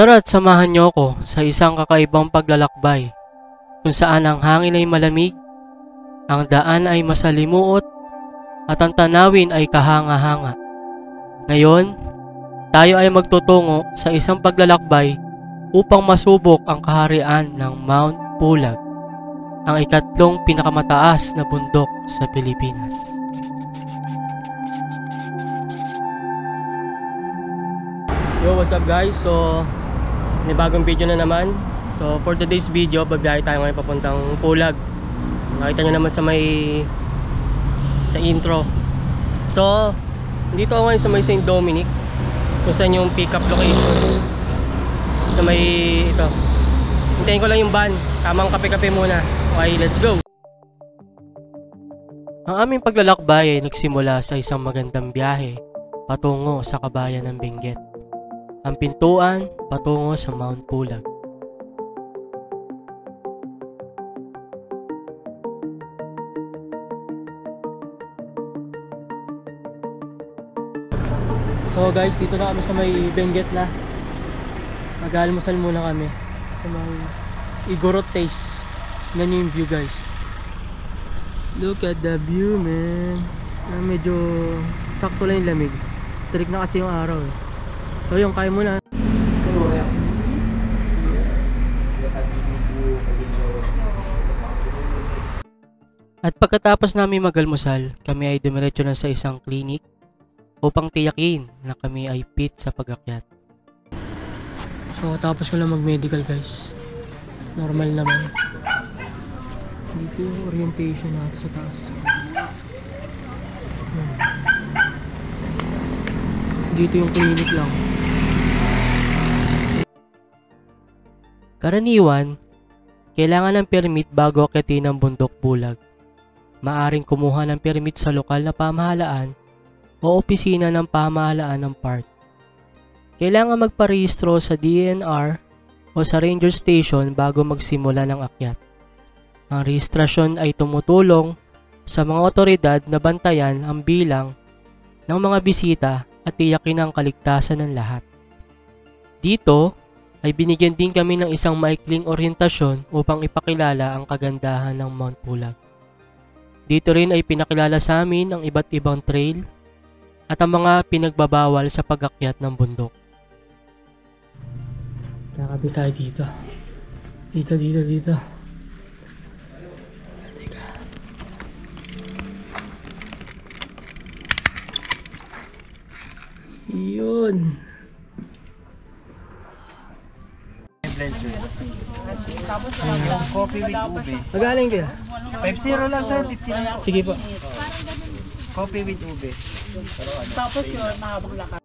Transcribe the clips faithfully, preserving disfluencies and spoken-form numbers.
Tara't samahan niyo ako sa isang kakaibang paglalakbay kung saan ang hangin ay malamig, ang daan ay masalimuot, at ang tanawin ay kahanga-hanga. Ngayon, tayo ay magtutungo sa isang paglalakbay upang masubok ang kaharian ng Mount Pulag, ang ikatlong pinakamataas na bundok sa Pilipinas. Yo, what's up guys? So, may bagong video na naman. So, for today's video, babiyahe tayo ngayon papuntang Pulag. Nakita nyo naman sa may sa intro. So, dito ako ngayon sa may Saint Dominic, kung saan yung pick up location. Sa may ito. Hintayin ko lang yung van. Tamang kape-kape muna. Okay, let's go! Ang aming paglalakbay ay nagsimula sa isang magandang biyahe patungo sa kabayan ng Benguet. Ang pintuan patungo sa Mount Pulag. So guys, dito na kami sa may Benguet na. Mag-almusal muna kami sa may Igorot Taste. Ganyan yung view guys. Look at the view, man. Ah, medyo sakto lang yung lamig. Tarik na kasi yung araw eh. So yung kaya mo na. At pagkatapos namin mag-almusal, kami ay dumiretso na sa isang clinic upang tiyakin na kami ay fit sa pag-akyat. So tapos ko lang mag-medical guys. Normal naman. Dito yung orientation natin sa taas. Hmm. Dito yung clinic lang. Karaniwan, kailangan ng permit bago akyatin ang bundok Pulag. Maaring kumuha ng permit sa lokal na pamahalaan o opisina ng pamahalaan ng park. Kailangan magparehistro sa D N R o sa ranger station bago magsimula ng akyat. Ang rehistrasyon ay tumutulong sa mga otoridad na bantayan ang bilang ng mga bisita at tiyakin ang kaligtasan ng lahat. Dito ay binigyan din kami ng isang maikling oryentasyon upang ipakilala ang kagandahan ng Mount Pulag. Dito rin ay pinakilala sa amin ang iba't ibang trail at ang mga pinagbabawal sa pag-akyat ng bundok. Kakabit tayo dito. Dito, dito, dito. Teka. Yun. Tapos uh, coffee with ube. Magaling kayo? five zero lang sir, fifty lang. Sige po. Coffee with ube. Tapos yun, mahabang lakad.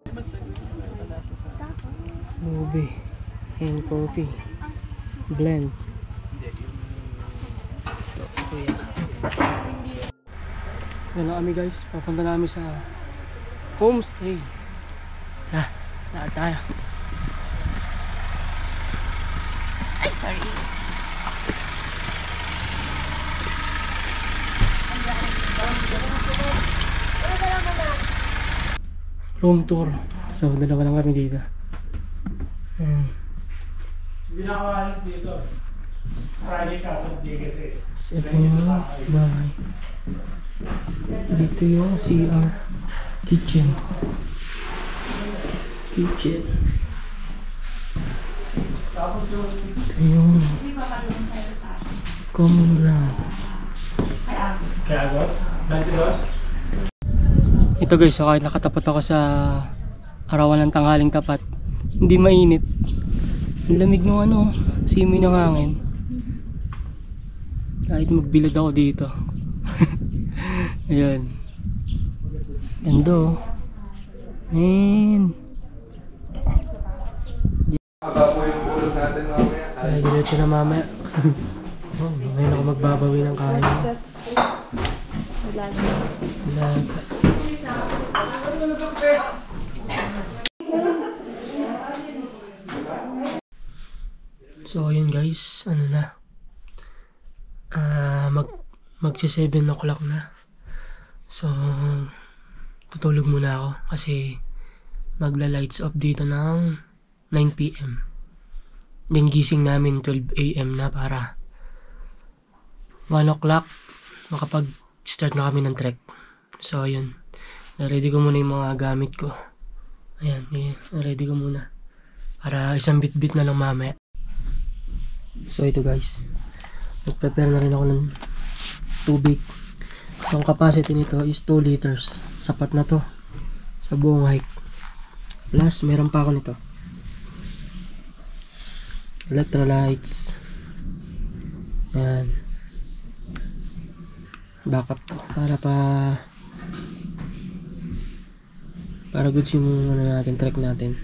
Ube and coffee blend. Yan na kami guys, papunta namin sa homestay. Ah, lahat tayo. Ay, sorry. Room tour. So, dalawa lang kami dito. Ayan. Hindi na ako alis dito. Friday ka, hindi kasi. Ito yung bahay. Dito yung C R. Kitchen. Kitchen. Ito yung common ground. Kaya agad? twenty-dos? Ito guys, so kahit nakatapat ako sa arawan ng tanghaling tapat, hindi mainit. Ang lamig ng ano, simoy ng hangin. Kahit magbilad ako dito. Ayan. Gando. Man. Ay, diretso na mamaya. Oh, ngayon ako magbabawi ng kain. Laga. Laga. So ayun guys, ano na, uh, mag magsi seven o'clock na. So tutulog muna ako kasi magla lights off dito ng nine p m Then gising namin twelve a m na para one o'clock makapag-start na kami ng trek. So ayun, ready ko muna yung mga gamit ko. Ayan, eh, ready ko muna para isang bit-bit na lang mamaya. So ito guys, nag-prepare na rin ako ng tubig. So ang capacity nito is two liters. Sapat na to sa buong hike. Plus meron pa ako nito, electrolytes. Ayan, backup to para pa para goods yung ano natin, trek natin.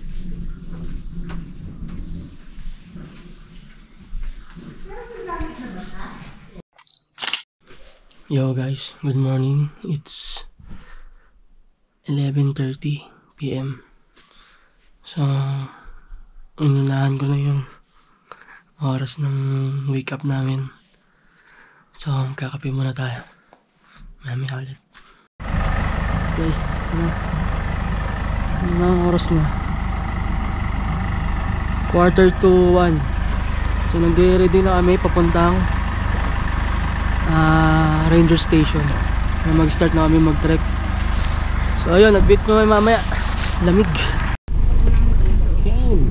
Yo guys, good morning. It's eleven thirty p m So, ununahan ko na yung oras ng wake up namin. So, kakape muna tayo. Mami ulit. Guys, ano? Ano na ang oras na? Quarter to one. So, nag-ready na kami papuntang uh, Ranger Station. Na mag-start na kami mag-trek. So, ayun, nag-beat ko may mamaya. Lamig. Okay.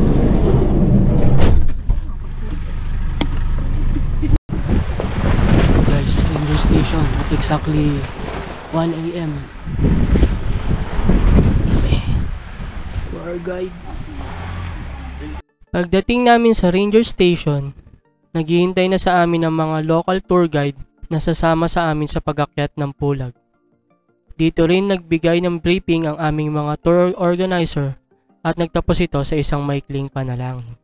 Guys, Ranger Station at exactly one a m Tour guides. Pagdating namin sa Ranger Station, naghihintay na sa amin ang mga local tour guide na sasama sa amin sa pag-akyat ng Pulag. Dito rin nagbigay ng briefing ang aming mga tour organizer at nagtapos ito sa isang maikling panalangin.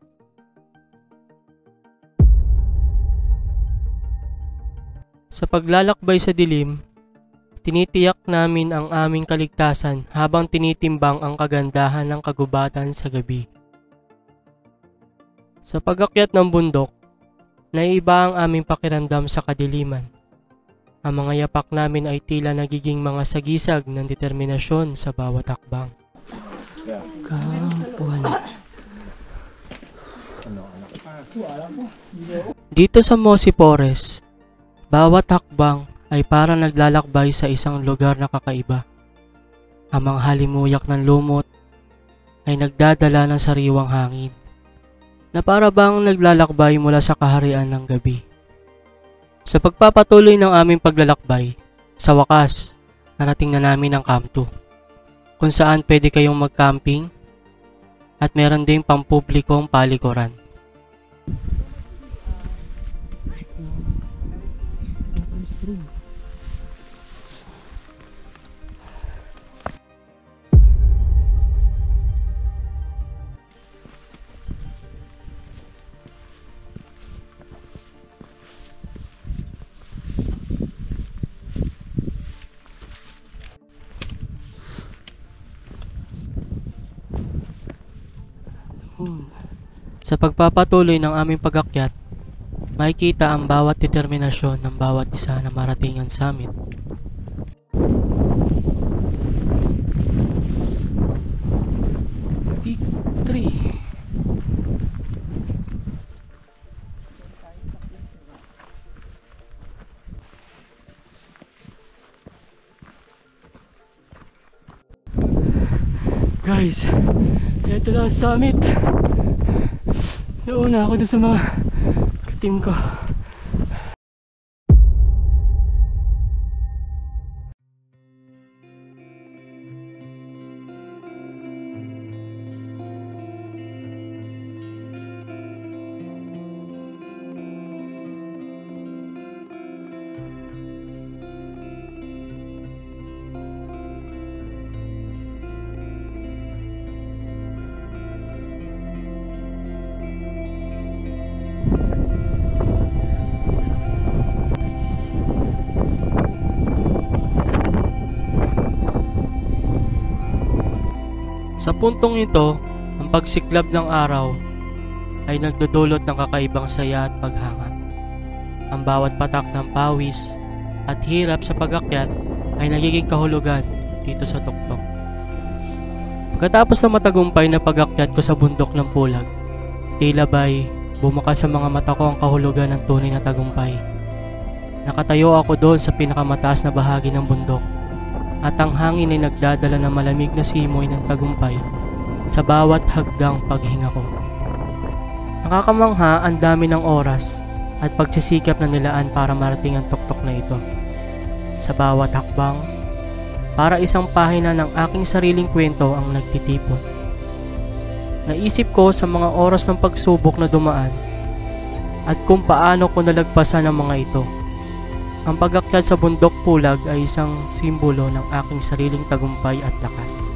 Sa paglalakbay sa dilim, tinitiyak namin ang aming kaligtasan habang tinitimbang ang kagandahan ng kagubatan sa gabi. Sa pag-akyat ng bundok, naiiba ang aming pakiramdam sa kadiliman. Ang mga yapak namin ay tila nagiging mga sagisag ng determinasyon sa bawat hakbang. Kapuan. Dito sa Mossy Forest, bawat hakbang ay parang naglalakbay sa isang lugar na kakaiba. Ang mga halimuyak ng lumot ay nagdadala ng sariwang hangin, na para bang naglalakbay mula sa kaharian ng gabi. Sa pagpapatuloy ng aming paglalakbay, sa wakas, narating na namin ang Camp two, kung saan pwede kayong mag-camping at meron ding pampublikong palikuran. Sa pagpapatuloy ng aming pag-akyat, makikita ang bawat determinasyon ng bawat isa na marating ang summit. Victory! Guys, ito na ang summit. Nauna ako na sa mga ka-team ko. Sa puntong ito, ang pagsiklab ng araw ay nagdudulot ng kakaibang saya at paghanga. Ang bawat patak ng pawis at hirap sa pag-akyat ay nagiging kahulugan dito sa tuktok. Pagkatapos ng matagumpay na pag-akyat ko sa bundok ng Pulag, Tila ba'y bumukas sa mga mata ko ang kahulugan ng tunay na tagumpay. Nakatayo ako doon sa pinakamataas na bahagi ng bundok at ang hangin ay nagdadala ng malamig na simoy ng tagumpay sa bawat hagdang paghinga ko. Nakakamangha ang dami ng oras at pagsisikap na nilaan para marating ang tuktok na ito. Sa bawat hakbang, para isang pahina ng aking sariling kwento ang nagtitipon. Naisip ko sa mga oras ng pagsubok na dumaan at kung paano ko nalagpasan ang mga ito. Ang pag-akyat sa bundok pulag ay isang simbolo ng aking sariling tagumpay at lakas.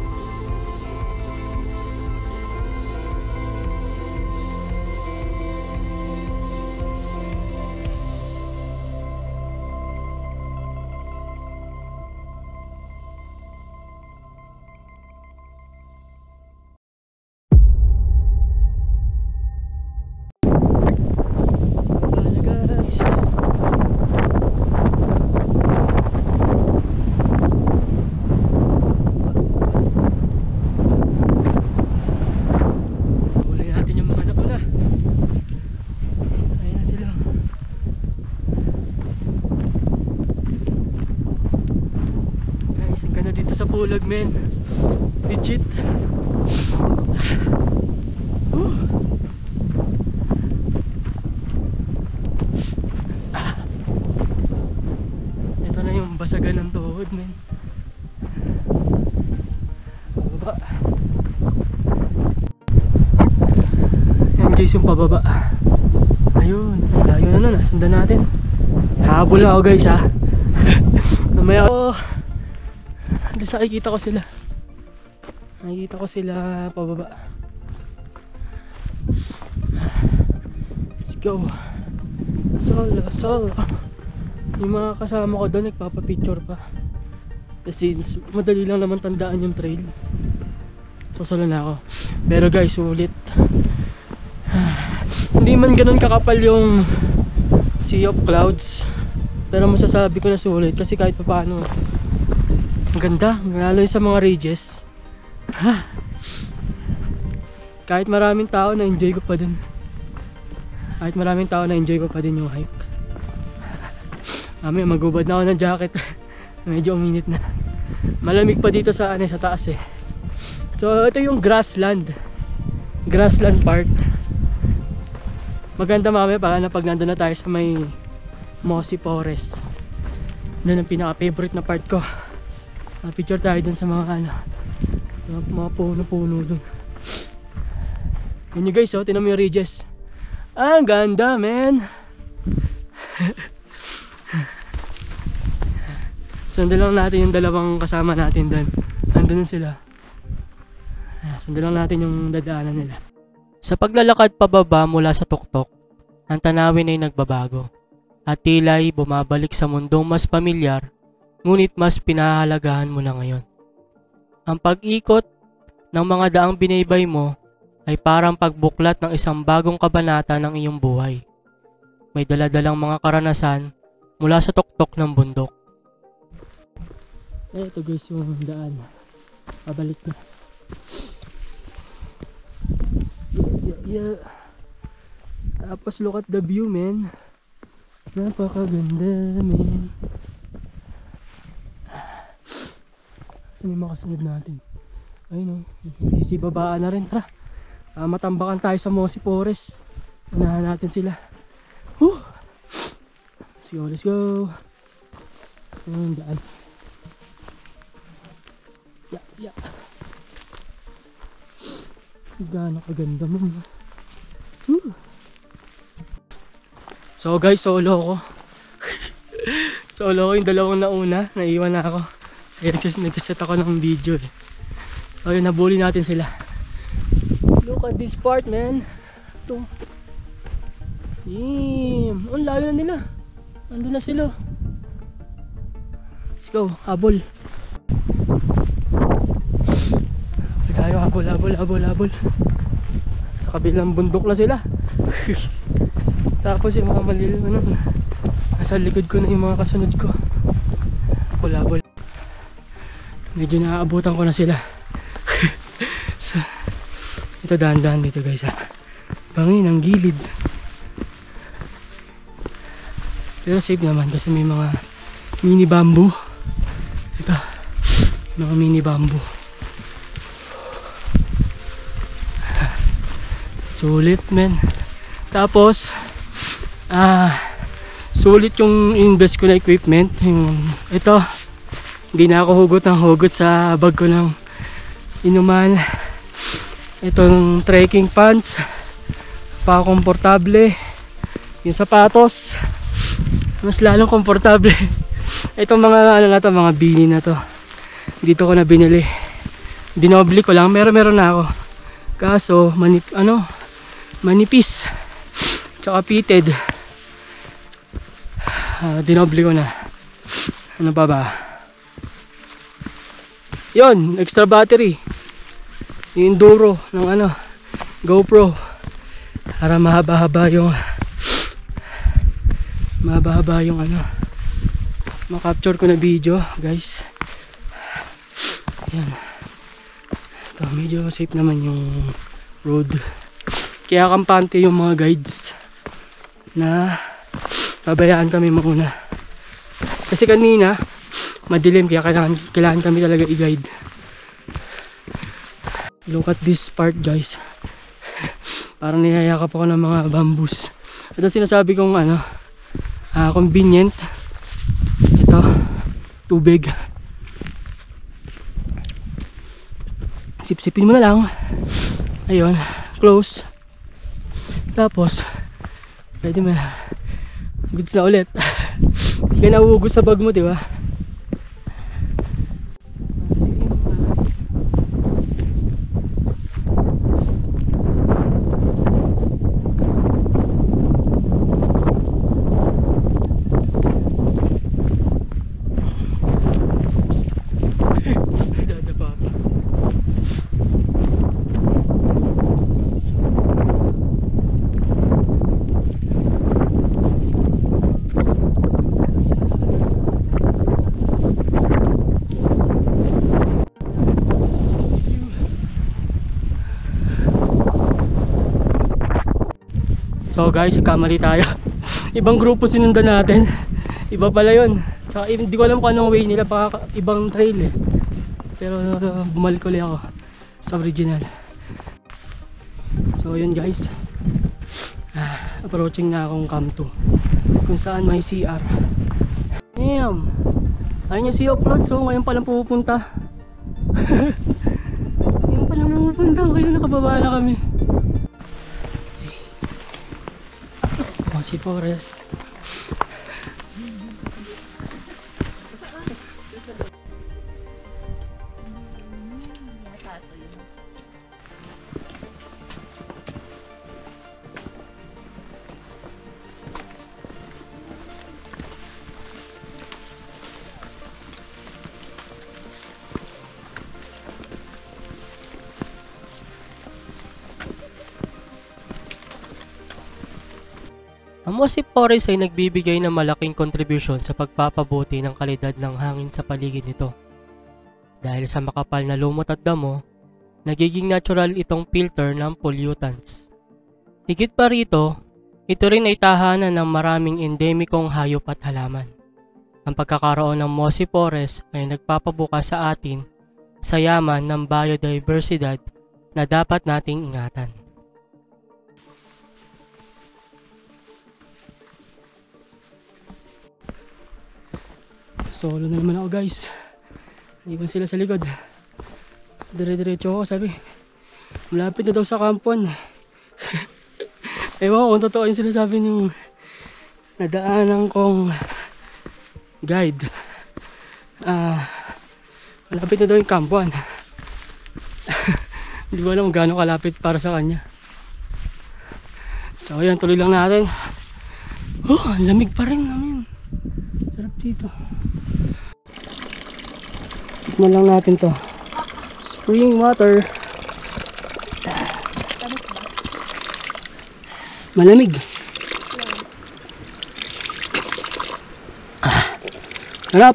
Pulag, men. Legit. Uh. Ah. Ito na yung basagan ng tuhod, men. Pababa. Yan guys yung pababa. Ayun. Layo na nun. Sundan natin. Habol na ako guys ha. Mamaya ako. Alis nakikita ko sila. Nakikita ko sila pababa. Let's go. Solo, solo. Yung mga kasama ko doon nagpapapicture pa. Kasi madali lang naman tandaan yung trail. So solo na ako. Pero guys, sulit. Hindi man ganun kakapal yung sea of clouds. Pero masasabi ko na sulit kasi kahit pa paano ang ganda, lalo sa mga ridges. Ha. Kahit maraming tao na enjoy ko pa din. Kahit maraming tao na enjoy ko pa din yung hike. Mami, magubad na ako ng jacket. Medyo uminit na. Malamig pa dito sa ano, sa taas eh. So ito yung grassland. Grassland part. Maganda mamaya para na pag nandun na tayo sa may mossy forest. Doon ang pinaka favorite na part ko. Picture tayo dun sa mga ano, mga, mga puno-puno dun. Yan nyo guys, oh, tinan mo yung ridges. Ah, ang ganda, man. Sundan lang natin yung dalawang kasama natin dun. Andun sila. Sundan lang natin yung dadaanan nila. Sa paglalakad pababa mula sa tuktok, ang tanawin ay nagbabago. At tila'y bumabalik sa mundong mas pamilyar, ngunit mas pinahahalagahan mo na ngayon. Ang pag-ikot ng mga daang binaybay mo ay parang pagbuklat ng isang bagong kabanata ng iyong buhay. May daladalang mga karanasan mula sa tuktok ng bundok. Eh, ito guys yung daan. Pabalik na. Yeah, yeah. Tapos look at the view, man. Napakaganda, man. Saan yung makasunod natin? Ayun o, sisibabaan na rin. Tara, uh, matambakan tayo sa mossy forest. Unahan natin sila. Woo! Let's go, let's go. Ayun, daan. Yeah, yeah. Gano'ng kaganda mo. Woo! So guys, solo ko. Solo ko yung dalawang nauna. Naiwan na ako. Kaya nag-set ako ng video eh. So yun, nabuli natin sila. Look at this part, man. Ito. Damn. Ang layo na nila. Nandun na sila. Let's go, habol. Tayo, habol, habol, habol, habol. Sa kabilang bundok na sila. Tapos yung mga maliliw na nasa likod ko na yung mga kasunod ko. Habol, habol. Medyo naaabutan ko na sila. So, ito dahan-dahan dito guys ha. Bangin ang gilid. Pero safe naman kasi may mga mini bamboo. Ito, mga mini bamboo. Sulit men. Tapos, ah, sulit yung invest ko na equipment. Yung, ito, hindi na ako hugot ng hugot sa bag ko ng inuman. Itong trekking pants, pa-komportable. Yung sapatos, mas lalong komportable. Itong mga ano na to, mga bini na to, dito ko na binili. Dinobli ko lang, meron meron na ako. Kaso manip, ano, manipis, tsaka fitted. Uh, dinobli ko na. Ano pa ba? Yon, extra battery. Yung Enduro ng ano, GoPro. Para mahaba-haba yung mahaba-haba yung ano, makapture ko na video, guys. Ayan. Ito, medyo safe naman yung road. Kaya kampante yung mga guides na pabayaan kami mauna. Kasi kanina madilim, kaya kailangan, kailangan kami talaga i-guide. Look at this part, guys. Parang niyayakap ako ng mga bamboos. Ito sinasabi kong ano, uh, convenient. Ito, tubig. Sip-sipin mo na lang. Ayun, close. Tapos pwede mo na goods na ulit. Hindi ka nauugos sa bag mo, di ba? So guys, nagkamali tayo. Ibang grupo sinundan natin. Iba pala yun. Tsaka hindi ko alam kung anong way nila, baka ibang trail eh. Pero uh, bumalik ulit ako sa original. So yun guys, ah, approaching na akong Camp two, kung saan may C R. Damn, ayun yung sea of clouds. So ngayon palang pupunta. Ngayon palang pupunta. Ngayon nakababa na kami. Si Forest. Ang Mossip Forest ay nagbibigay ng malaking kontribusyon sa pagpapabuti ng kalidad ng hangin sa paligid nito. Dahil sa makapal na lumot at damo, nagiging natural itong filter ng pollutants. Higit pa rito, ito rin ay tahanan ng maraming endemikong hayop at halaman. Ang pagkakaroon ng Mossip Forest ay nagpapabukas sa atin sa yaman ng biodiversidad na dapat nating ingatan. Solo na naman ako guys. Iwan sila sa likod. Dire-diretso ako, sabi malapit na daw sa kampuan. Ewan ko kung totoo yung sinasabi ng nadaanan kong guide. Ah, malapit na daw yung kampuan. Hindi ko alam kung gaano kalapit para sa kanya. So yan, tuloy lang natin. Oh, ang lamig pa rin namin. Sarap dito. Tikman lang natin to. Spring water. Malamig. Ah, harap.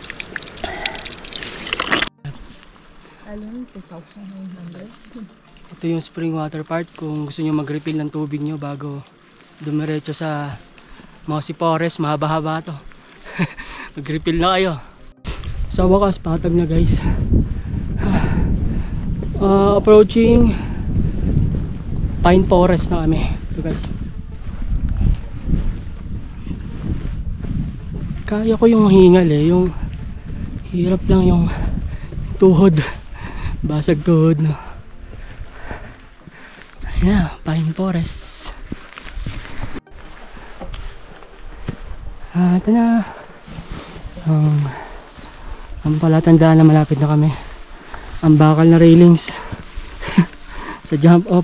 Alam, two thousand nine hundred. Ito yung spring water park kung gusto nyo mag-refill ng tubig nyo bago dumiretso sa Mossy Forest. Mahaba-haba to. Mag-refill na kayo. Sa wakas, patag na guys. Uh, approaching Pine Forest na kami. So guys, kaya ko yung hingal eh. Yung hirap lang yung tuhod. Basag tuhod no. Yeah, Pine Forest. Ah, ito na. Um, ang palatandaan na malapit na kami. Ang bakal na railings sa jump off.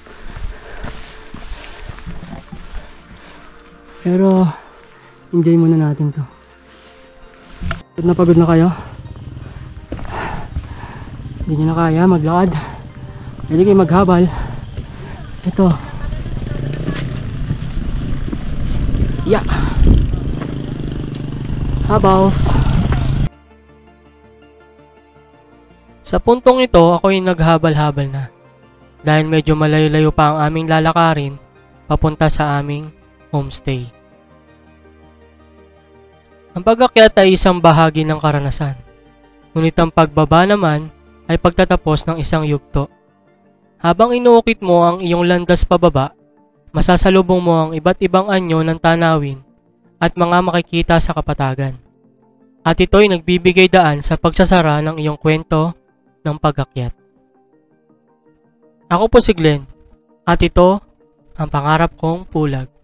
Pero enjoy muna natin to. Pagod na pagod na kayo? Hindi nyo na kaya maglakad? Pwede kayo maghabal. Ito. Yeah. Habals. Sa puntong ito, ako'y naghabal-habal na. Dahil medyo malayo-layo pa ang aming lalakarin papunta sa aming homestay. Ang pag-akyat ay isang bahagi ng karanasan. Ngunit ang pagbaba naman ay pagtatapos ng isang yugto. Habang inuukit mo ang iyong landas pababa, masasalubong mo ang iba't ibang anyo ng tanawin at mga makikita sa kapatagan. At ito'y nagbibigay daan sa pagsasara ng iyong kwento ng pag-akyat. Ako po si Glenn, at ito ang pangarap kong pulag.